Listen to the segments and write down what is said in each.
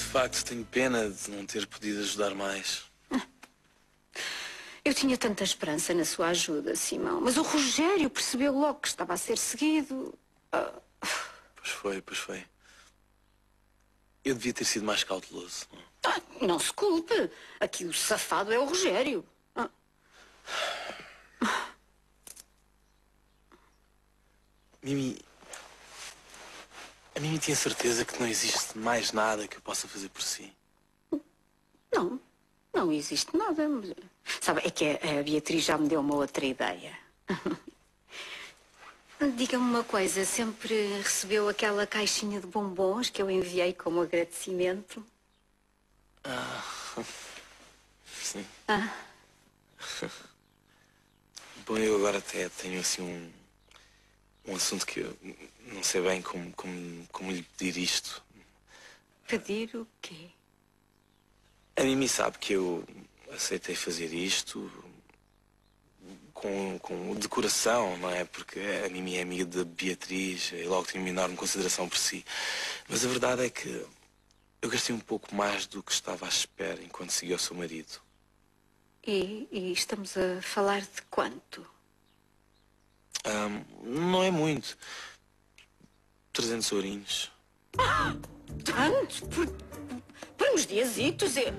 facto tenho pena de não ter podido ajudar mais. Eu tinha tanta esperança na sua ajuda, Simão. Mas o Rogério percebeu logo que estava a ser seguido. Pois foi. Eu devia ter sido mais cauteloso. Não se culpe. Aqui o safado é o Rogério. Mimi... A Mimi tinha certeza que não existe mais nada que eu possa fazer por si. Não existe nada. Sabe, é que a Beatriz já me deu uma outra ideia. Diga-me uma coisa, sempre recebeu aquela caixinha de bombons que eu enviei como agradecimento? Sim. Bom, eu agora até tenho assim um assunto que eu não sei bem como lhe pedir isto. Pedir o quê? A Mimi sabe que eu aceitei fazer isto com decoração, não é? Porque a Mimi é amiga da Beatriz e logo tenho uma enorme consideração por si. Mas a verdade é que eu gastei um pouco mais do que estava à espera enquanto segui o seu marido. E estamos a falar de quanto? Não é muito. 300 ourinhos. Tanto? Por uns diazitos e...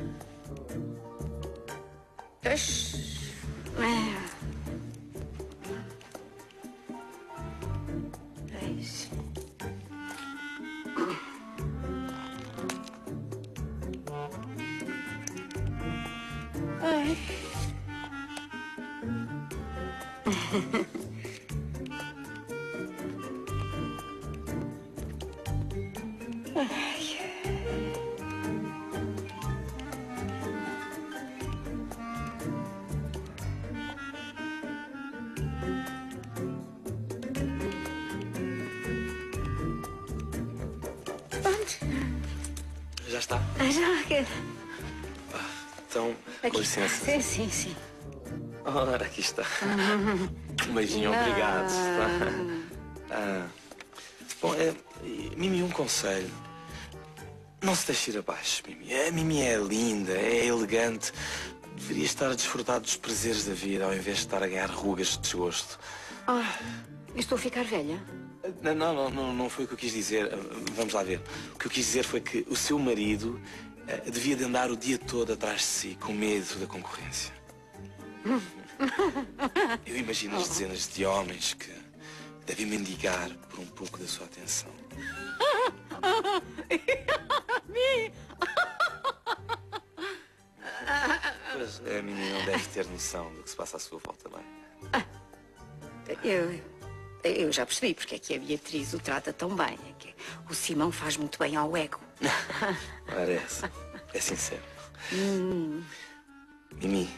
Já está? Já. Então, Aqui. com licença. Sim. Ora, aqui está. Um beijinho, obrigado. Bom, Mimi, um conselho. Não se deixe ir abaixo, Mimi. A Mimi é linda, é elegante. Deveria estar a desfrutar dos prazeres da vida ao invés de estar a ganhar rugas de desgosto. Estou a ficar velha? Não foi o que eu quis dizer. Vamos lá ver. O que eu quis dizer foi que o seu marido devia de andar o dia todo atrás de si, com medo da concorrência. Eu imagino as dezenas de homens que devem mendigar por um pouco da sua atenção. Mas a Mimi não deve ter noção do que se passa à sua volta, não é? Eu já percebi porque é que a Beatriz o trata tão bem. É que o Simão faz muito bem ao ego. Parece. É sincero. Mimi.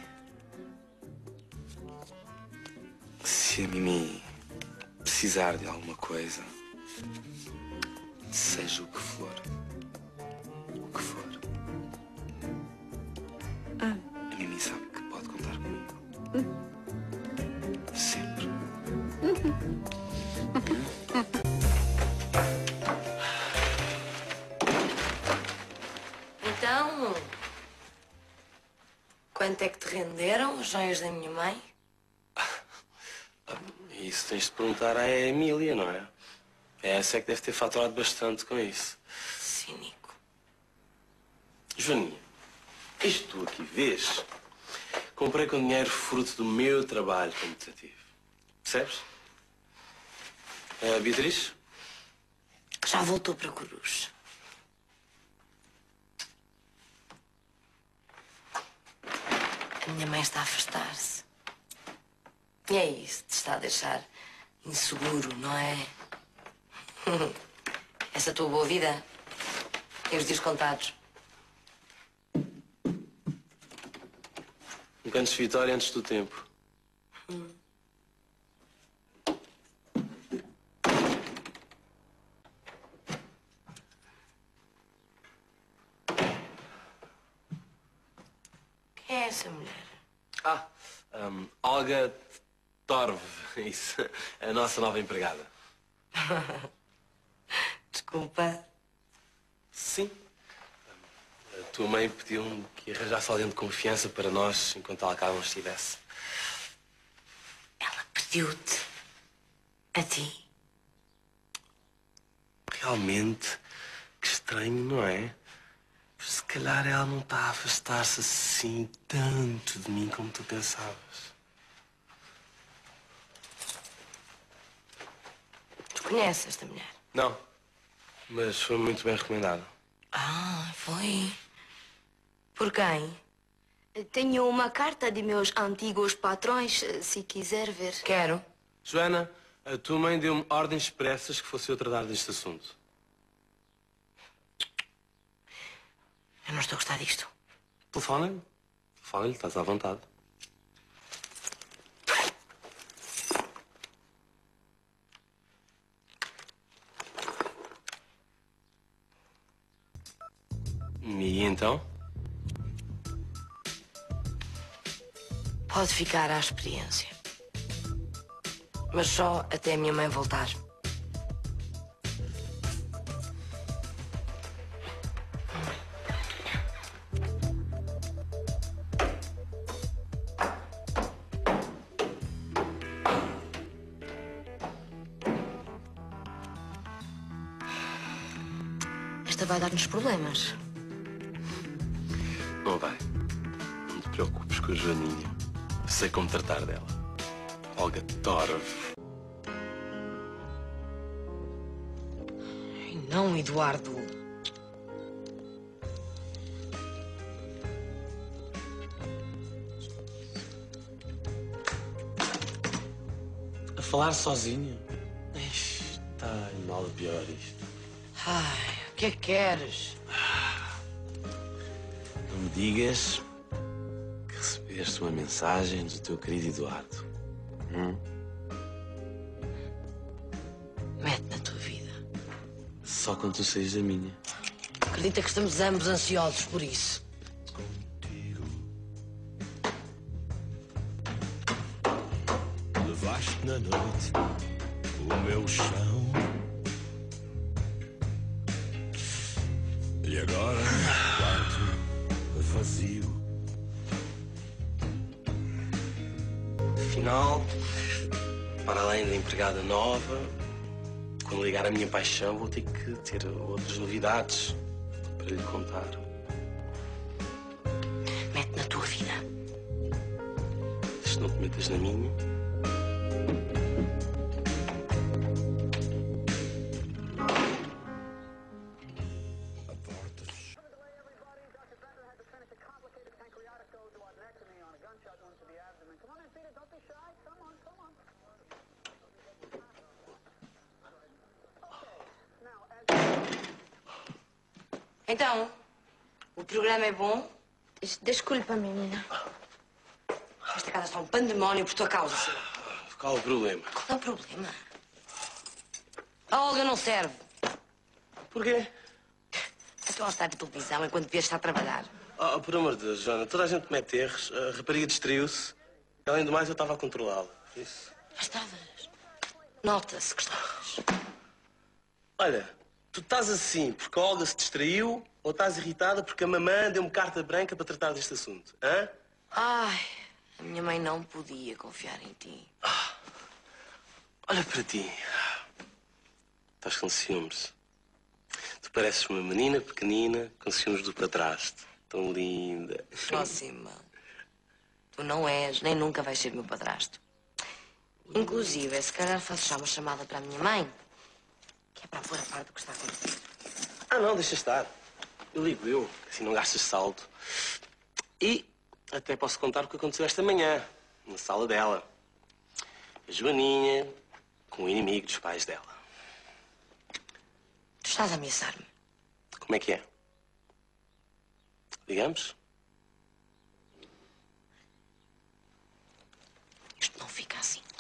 Se a Mimi precisar de alguma coisa, seja o que for, a Mimi sabe que pode contar comigo. Sempre. Então, quanto é que te renderam as joias da minha mãe? Isso tens de perguntar à Emília, não é? Essa é que deve ter faturado bastante com isso. Cínico. Joaninha, isto tu aqui vês, comprei com dinheiro fruto do meu trabalho como detetive. Percebes? Beatriz? Já voltou para Coruj. A minha mãe está a afastar-se. E é isso, te está a deixar inseguro, não é? Essa tua boa vida tem os dias contados. Um canto de vitória antes do tempo. Quem é essa mulher? Olga Torve, isso, a nossa nova empregada. Desculpa. Sim. tua mãe pediu-me que arranjasse alguém de confiança para nós enquanto ela cá não estivesse. Ela pediu-te a ti. Realmente, que estranho, não é? Se calhar ela não está a afastar-se assim tanto de mim como tu pensavas. Tu conheces esta mulher? Não, mas foi muito bem recomendada. Ah, foi. Por quem? Tenho uma carta de meus antigos patrões, se quiser ver. Quero. Joana, a tua mãe deu-me ordens expressas que fosse eu tratar deste assunto. Eu não estou a gostar disto. Telefona-lhe. Telefona-lhe, estás à vontade. E então? Pode ficar à experiência. Mas só até a minha mãe voltar. Esta vai dar-nos problemas. Não vai. Não te preocupes com a Joaninha. Sei como tratar dela. Olga Torv. Não, Eduardo. A falar sozinho? Está mal pior isto. Ai, o que é que queres? Não me digas que recebeste uma mensagem do teu querido Eduardo. Mete na tua vida. Só quando tu saís da minha. Acredita que estamos ambos ansiosos por isso. Levaste na noite o meu chão e agora quarto vazio. Afinal, para além da empregada nova, quando ligar a minha paixão, vou ter que ter outras novidades para lhe contar. Mete na tua vida. Se não te metas na minha. A porta Então, o programa é bom? Desculpa, menina. Esta casa está um pandemónio por tua causa, senhor. Qual o problema? Qual é o problema? A Olga não serve. Porquê? Então ela está na televisão enquanto devias estar a trabalhar. Oh, por amor de Deus, Joana, toda a gente comete erros. A rapariga distraiu-se. Além do mais, eu estava a controlá-la. Isso. Já estavas. Nota-se que estavas. Olha, tu estás assim porque a Olga se distraiu ou estás irritada porque a mamã deu-me carta branca para tratar deste assunto? Hã? Ai, a minha mãe não podia confiar em ti. Olha para ti. Estás com ciúmes. Tu pareces uma menina pequenina com ciúmes do padrasto. Tão linda. Próxima. Tu não és, nem nunca vais ser meu padrasto. Inclusive, se calhar faço já uma chamada para a minha mãe, que é para pôr a par do que está a acontecer. Ah, não, deixa estar. Eu ligo eu, assim não gastas saldo. E até posso contar o que aconteceu esta manhã, na sala dela. A Joaninha com o inimigo dos pais dela. Tu estás a ameaçar-me. Como é que é? Digamos? Isto não fica assim.